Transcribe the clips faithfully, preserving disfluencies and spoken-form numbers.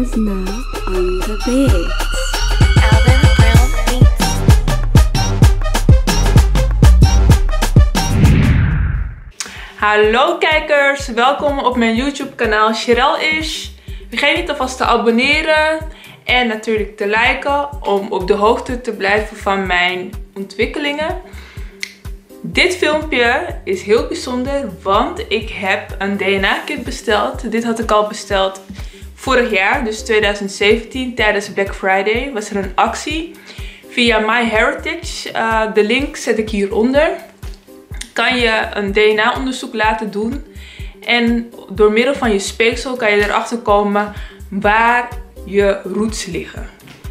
is now on the bed. Alvin Brown Beats. Hallo kijkers, welkom op mijn YouTube kanaal Cherelle-ish. Vergeet niet alvast te abonneren en natuurlijk te liken om op de hoogte te blijven van mijn ontwikkelingen. Dit filmpje is heel bijzonder, want ik heb een D N A-kit besteld. Dit had ik al besteld vorig jaar, dus twintig zeventien, tijdens Black Friday was er een actie via MyHeritage. Uh, de link zet ik hieronder. Kan je een D N A-onderzoek laten doen en door middel van je speeksel kan je erachter komen waar je roots liggen.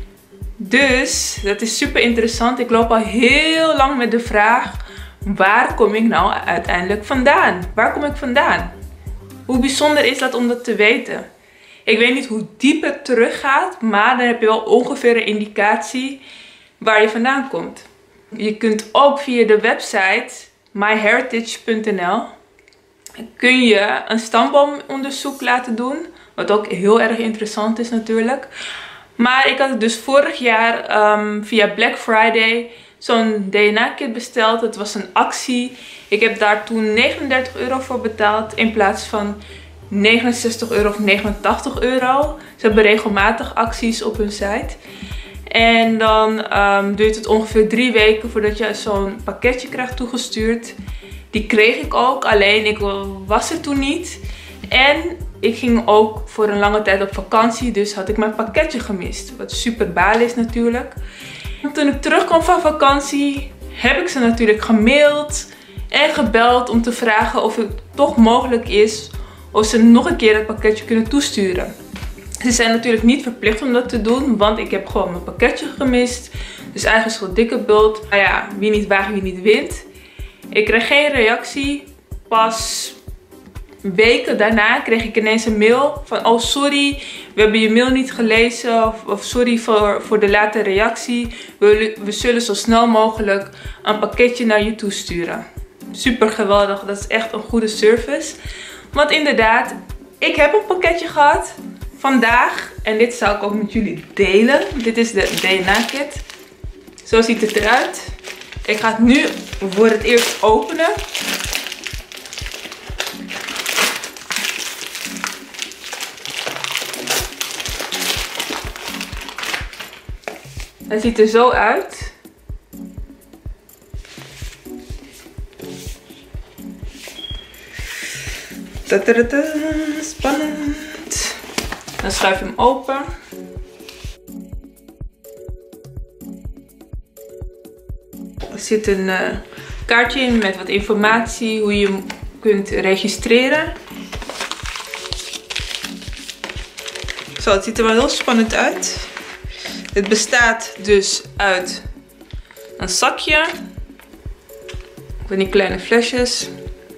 Dus dat is super interessant. Ik loop al heel lang met de vraag: waar kom ik nou uiteindelijk vandaan? Waar kom ik vandaan? Hoe bijzonder is dat om dat te weten? Ik weet niet hoe diep het teruggaat, maar dan heb je wel ongeveer een indicatie waar je vandaan komt. Je kunt ook via de website my heritage punt n l kun je een stamboomonderzoek laten doen. Wat ook heel erg interessant is natuurlijk. Maar ik had het dus vorig jaar um, via Black Friday zo'n D N A-kit besteld. Het was een actie. Ik heb daar toen negenendertig euro voor betaald in plaats van negenenzestig euro of negenentachtig euro. Ze hebben regelmatig acties op hun site. En dan um, duurt het ongeveer drie weken voordat je zo'n pakketje krijgt toegestuurd. Die kreeg ik ook, alleen ik was er toen niet. En ik ging ook voor een lange tijd op vakantie, dus had ik mijn pakketje gemist. Wat super balen is natuurlijk. En toen ik terugkwam van vakantie, heb ik ze natuurlijk gemaild en gebeld om te vragen of het toch mogelijk is of ze nog een keer het pakketje kunnen toesturen. Ze zijn natuurlijk niet verplicht om dat te doen, want ik heb gewoon mijn pakketje gemist. Dus eigen schuld, dikke bult. Maar ja, wie niet waagt, wie niet wint. Ik kreeg geen reactie. Pas weken daarna kreeg ik ineens een mail van: oh sorry, we hebben je mail niet gelezen. Of, of sorry voor, voor de late reactie. We, we zullen zo snel mogelijk een pakketje naar je toesturen. Super geweldig, dat is echt een goede service. Want inderdaad, ik heb een pakketje gehad vandaag. En dit zal ik ook met jullie delen. Dit is de D N A-kit. Zo ziet het eruit. Ik ga het nu voor het eerst openen. Het ziet er zo uit. Tatatata, spannend. Dan schuif je hem open. Er zit een uh, kaartje in met wat informatie hoe je hem kunt registreren. Zo, het ziet er wel heel spannend uit. Het bestaat dus uit een zakje van die kleine flesjes,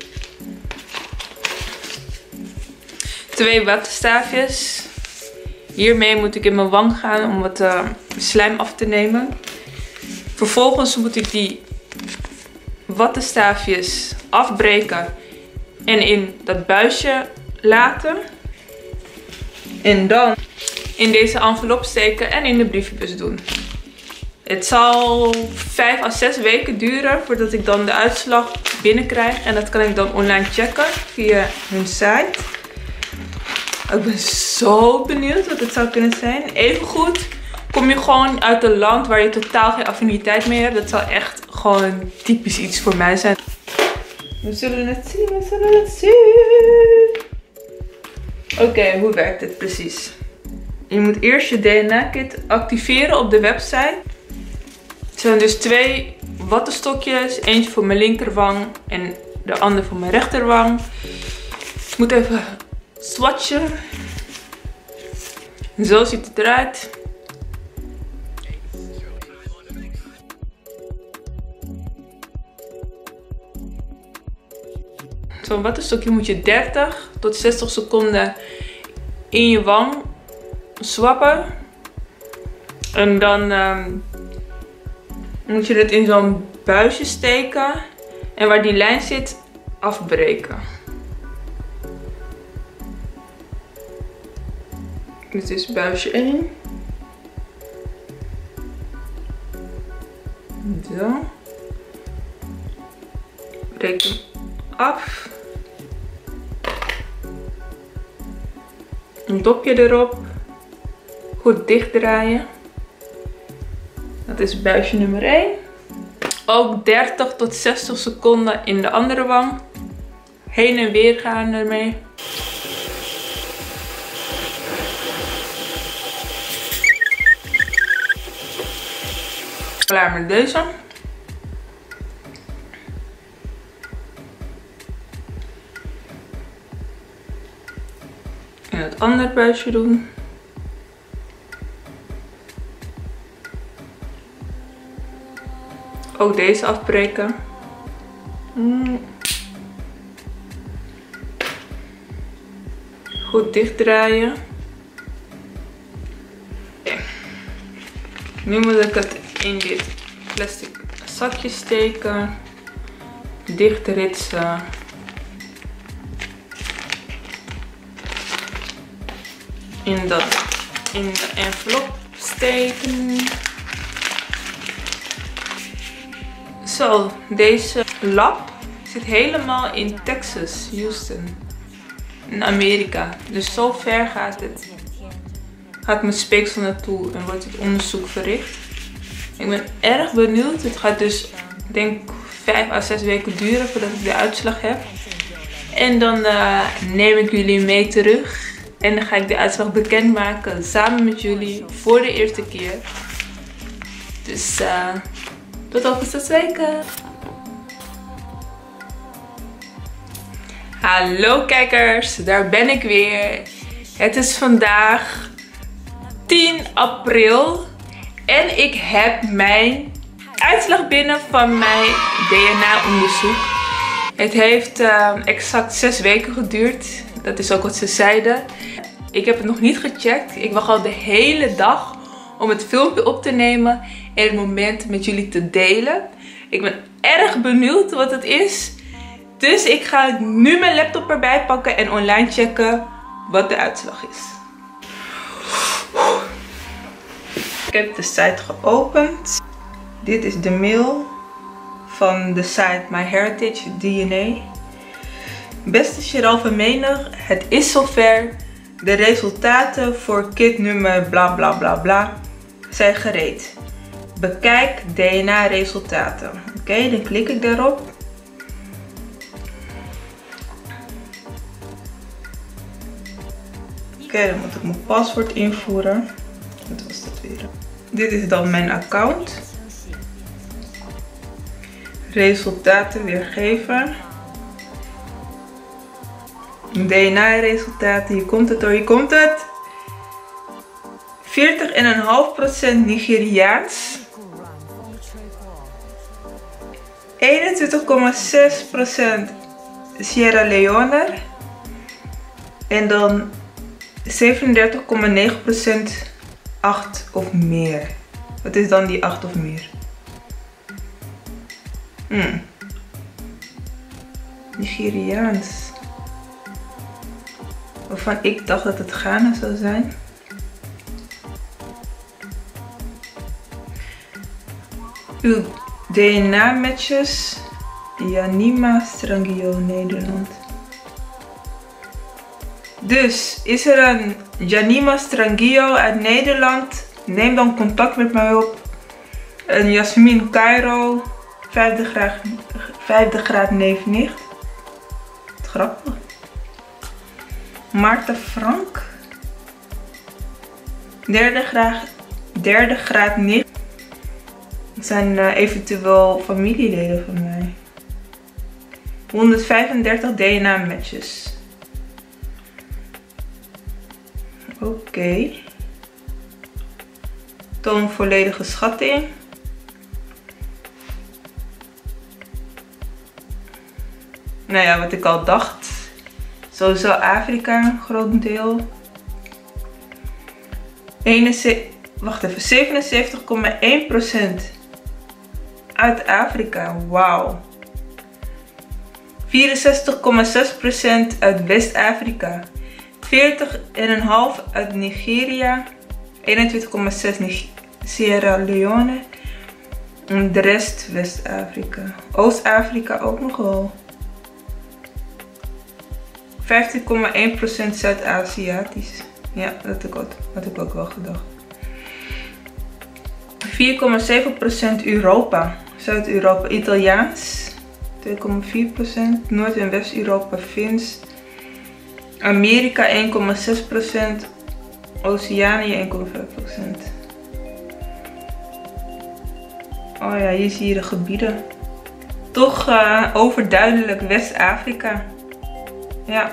twee wattenstaafjes. Hiermee moet ik in mijn wang gaan om wat uh, slijm af te nemen. Vervolgens moet ik die wattenstaafjes afbreken en in dat buisje laten. En dan in deze envelop steken en in de brievenbus doen. Het zal vijf à zes weken duren voordat ik dan de uitslag binnenkrijg. En dat kan ik dan online checken via hun site. Ik ben zo benieuwd wat het zou kunnen zijn. Evengoed kom je gewoon uit een land waar je totaal geen affiniteit mee hebt. Dat zou echt gewoon typisch iets voor mij zijn. We zullen het zien, we zullen het zien. Oké, okay, hoe werkt dit precies? Je moet eerst je D N A-kit activeren op de website. Het zijn dus twee wattenstokjes. Eentje voor mijn linkerwang en de andere voor mijn rechterwang. Ik moet even swatchen. Zo ziet het eruit. Zo'n wattenstokje moet je dertig tot zestig seconden in je wang swappen. En dan um, moet je het in zo'n buisje steken. En waar die lijn zit, afbreken. Dit is buisje één. Zo. Breek hem af. Een dopje erop. Goed dichtdraaien. Dat is buisje nummer één. Ook dertig tot zestig seconden in de andere wang. Heen en weer gaan ermee. Klaar met deze. En het andere buisje doen. Ook deze afbreken. Mm. Goed dichtdraaien. Okay. Nu moet ik het in dit plastic zakje steken. Dicht ritsen. In, dat, in de envelop steken. Zo, deze lap zit helemaal in Texas, Houston, in Amerika. Dus zo ver gaat het. Gaat mijn speeksel naartoe en wordt het onderzoek verricht. Ik ben erg benieuwd. Het gaat dus, ik denk, vijf à zes weken duren voordat ik de uitslag heb. En dan uh, neem ik jullie mee terug. En dan ga ik de uitslag bekendmaken samen met jullie voor de eerste keer. Dus uh, tot over zes weken. Hallo kijkers, daar ben ik weer. Het is vandaag tien april. En ik heb mijn uitslag binnen van mijn D N A-onderzoek. Het heeft uh, exact zes weken geduurd. Dat is ook wat ze zeiden. Ik heb het nog niet gecheckt. Ik wacht al de hele dag om het filmpje op te nemen en het moment met jullie te delen. Ik ben erg benieuwd wat het is. Dus ik ga nu mijn laptop erbij pakken en online checken wat de uitslag is. Ik heb de site geopend. Dit is de mail van de site MyHeritage D N A. Beste Cheryl Vermenig, het is zover. De resultaten voor kit nummer bla bla bla bla zijn gereed. Bekijk D N A resultaten. Oké, okay, dan klik ik daarop. Oké, okay, dan moet ik mijn paswoord invoeren. Wat was dat weer? Dit is dan mijn account. Resultaten weergeven. D N A-resultaten, hier komt het hoor, hier komt het. veertig komma vijf procent Nigeriaans. eenentwintig komma zes procent Sierra Leone. En dan zevenendertig komma negen procent acht of meer. Wat is dan die acht of meer? Hmm. Nigeriaans. Waarvan ik dacht dat het Ghana zou zijn. Uw D N A-matches. Janima Strangio, Nederland. Dus is er een Janima Strangio uit Nederland? Neem dan contact met mij op. Een Jasmin Cairo, vijfde graad, vijfde graad neef-nicht. Grappig. Maarten Frank, derde graad, derde graad nicht. Dat zijn uh, eventueel familieleden van mij. honderdvijfendertig D N A-matches. Oké. Okay. Toon volledige schatting. Nou ja, wat ik al dacht. Sowieso Afrika, een groot deel. eenenzeventig, wacht even, zevenenzeventig komma één procent uit Afrika. Wauw. vierenzestig komma zes procent uit West-Afrika. veertig komma vijf uit Nigeria. eenentwintig komma zes Sierra Leone. En de rest West-Afrika. Oost-Afrika ook nog wel. vijftien komma één procent Zuid-Aziatisch. Ja, dat had ik ook, had ik ook wel gedacht. vier komma zeven procent Europa. Zuid-Europa Italiaans. twee komma vier procent. Noord- en West-Europa Fins. Amerika één komma zes procent. Oceanië één komma vijf procent. Oh ja, hier zie je de gebieden. Toch uh, overduidelijk West-Afrika. Ja.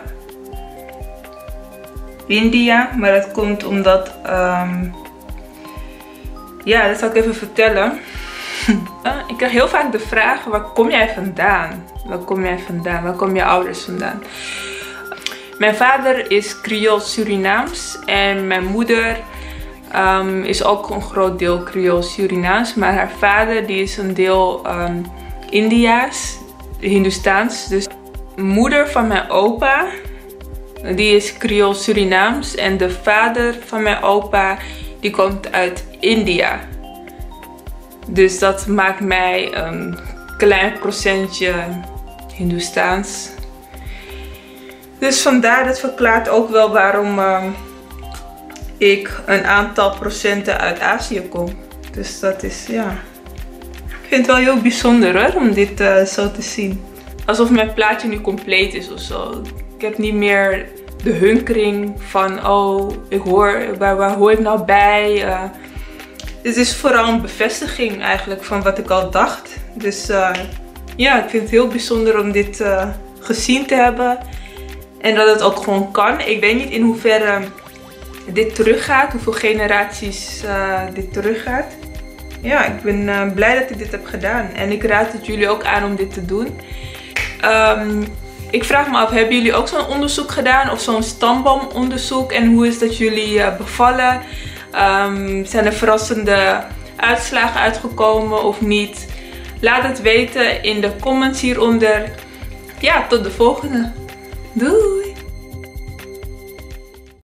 India, maar dat komt omdat... Um... Ja, dat zal ik even vertellen. Ik krijg heel vaak de vraag, waar kom jij vandaan? Waar kom jij vandaan? Waar komen je ouders vandaan? Mijn vader is Creools Surinaams en mijn moeder um, is ook een groot deel Creools Surinaams. Maar haar vader die is een deel um, Indiaas, Hindoestaans. Dus de moeder van mijn opa, die is Creools Surinaams en de vader van mijn opa, die komt uit India. Dus dat maakt mij een klein procentje Hindoestaans. Dus vandaar, dat verklaart ook wel waarom uh, ik een aantal procenten uit Azië kom. Dus dat is, ja... Ik vind het wel heel bijzonder hoor, om dit uh, zo te zien. Alsof mijn plaatje nu compleet is of zo. Ik heb niet meer de hunkering van, oh, ik hoor, waar, waar hoor ik nou bij? Uh, het is vooral een bevestiging eigenlijk van wat ik al dacht. Dus uh, ja, ik vind het heel bijzonder om dit uh, gezien te hebben. En dat het ook gewoon kan. Ik weet niet in hoeverre dit teruggaat. Hoeveel generaties uh, dit teruggaat. Ja, ik ben uh, blij dat ik dit heb gedaan. En ik raad het jullie ook aan om dit te doen. Um, ik vraag me af, hebben jullie ook zo'n onderzoek gedaan? Of zo'n stamboomonderzoek? En hoe is dat jullie uh, bevallen? Um, zijn er verrassende uitslagen uitgekomen of niet? Laat het weten in de comments hieronder. Ja, tot de volgende. Doei!